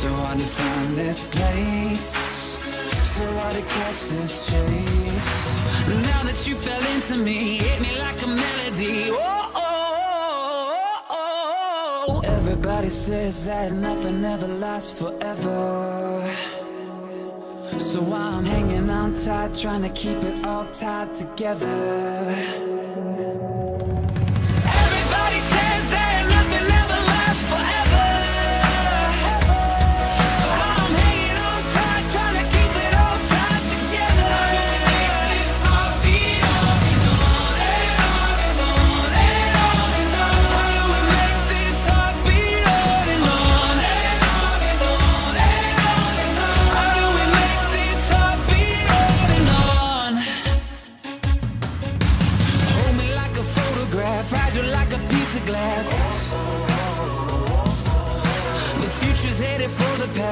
So hard to find this place, so hard to catch this chase. Now that you fell into me, hit me like a melody. Oh, oh, oh, oh. Everybody says that nothing ever lasts forever, so I'm hanging on tight, trying to keep it all tied together. Everybody says that nothing ever lasts forever, so I'm hanging on tight, trying to keep it all tied together. This heartbeat on and on and on and on and on and on. How do we make this heartbeat on and on and on and on and on and on? How do we make this heartbeat on and on? Hold me like a photograph, fragile like a piece of glass. The future's headed for the past.